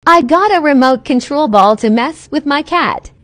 I got a remote control ball to mess with my cat.